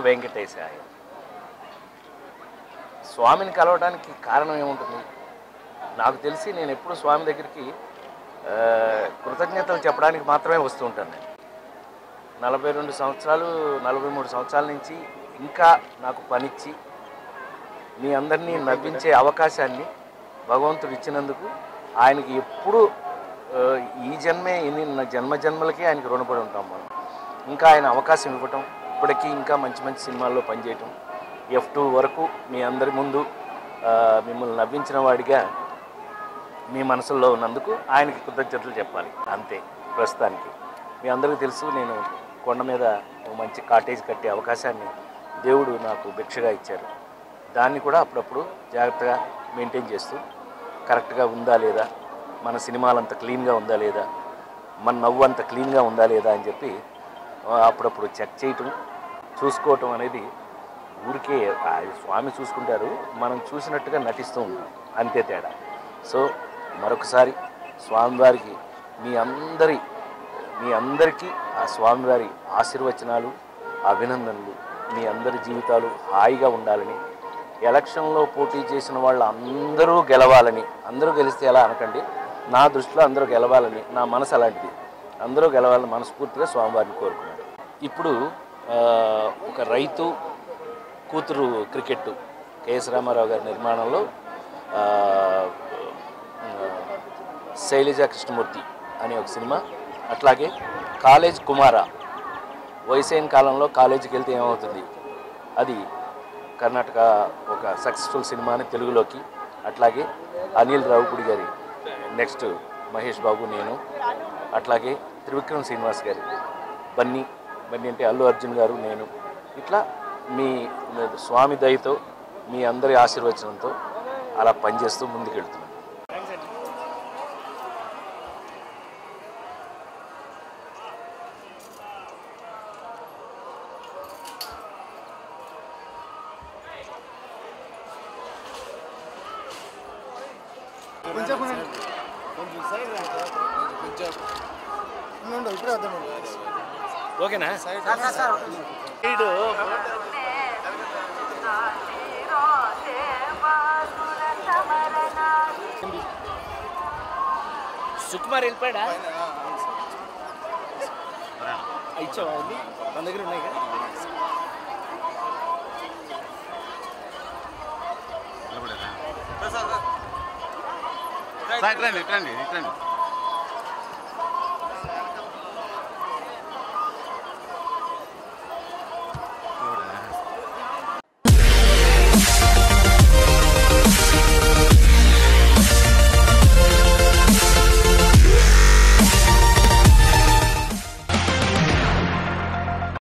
వెంకటేశాయ. స్వామిని కలవడానికి కారణం ఏముంటుంది? నాకు తెలిసి నేను ఎప్పుడు స్వామి దగ్గరికి కృతజ్ఞతలు చెప్పడానికి మాత్రమే వస్తూ ఉంటాను. నేను 42 సంవత్సరాలు 43 సంవత్సరాల నుంచి ఇంకా నాకు పనిచ్చి మీ అందరినీ నవ్వించే అవకాశాన్ని భగవంతుడు ఇచ్చినందుకు ఆయనకి ఎప్పుడు ఈ జన్మే జన్మలకి ఆయనకి రుణపడి ఉంటాం మనం. ఇంకా ఆయన అవకాశం ఇవ్వటం, ఇప్పటికీ ఇంకా మంచి మంచి సినిమాల్లో పనిచేయటం, F2 వరకు మీ అందరి ముందు మిమ్మల్ని నవ్వించిన వాడిగా మీ మనసుల్లో ఉన్నందుకు ఆయనకి కృతజ్ఞతలు చెప్పాలి అంతే. ప్రస్తుతానికి మీ అందరికీ తెలుసు, నేను కొండ మీద మంచి కాటేజ్ కట్టే అవకాశాన్ని దేవుడు నాకు భిక్షగా ఇచ్చారు. దాన్ని కూడా అప్పుడప్పుడు జాగ్రత్తగా మెయింటైన్ చేస్తూ కరెక్ట్గా ఉందా లేదా, మన సినిమాలంత క్లీన్గా ఉందా లేదా, మన నవ్వు అంత క్లీన్గా ఉందా లేదా అని చెప్పి అప్పుడప్పుడు చెక్ చేయటం, చూసుకోవటం అనేది ఊరికే స్వామి చూసుకుంటారు, మనం చూసినట్టుగా నటిస్తూ ఉంటాం, అంతే తేడా. సో మరొకసారి స్వామివారికి మీ అందరికీ ఆ స్వామివారి ఆశీర్వచనాలు, అభినందనలు. మీ అందరి జీవితాలు హాయిగా ఉండాలని, ఎలక్షన్లో పోటీ చేసిన వాళ్ళు అందరూ గెలవాలని. అందరూ గెలిస్తే ఎలా అనకండి, నా దృష్టిలో అందరూ గెలవాలని, నా మనసు అలాంటిది. అందరూ గెలవాలని మనస్ఫూర్తిగా స్వామివారిని కోరుకున్నాను. ఇప్పుడు ఒక రైతు కూతురు క్రికెట్ కెఎస్ రామారావు గారి నిర్మాణంలో శైలజ కృష్ణమూర్తి అనే ఒక సినిమా, అట్లాగే కాలేజ్ కుమారా వయసైన కాలంలో కాలేజీకి వెళ్తే ఏమవుతుంది, అది కర్ణాటక ఒక సక్సెస్ఫుల్ సినిమా అని తెలుగులోకి. అట్లాగే అనిల్ రావుపూడి గారి నెక్స్ట్ మహేష్ బాబు, నేను, అట్లాగే త్రివిక్రమ్ శ్రీనివాస్ గారి బన్నీ అంటే అల్లు అర్జున్ గారు, నేను. ఇట్లా మీ స్వామి దయతో మీ అందరి ఆశీర్వచనంతో అలా పనిచేస్తూ ముందుకెళ్తున్నాను. ఓకేనా? సుకుమార్ వెళ్ళిపోయాడా? ఇచ్చావా? మన దగ్గర ఉన్నాయి కదా. రండి.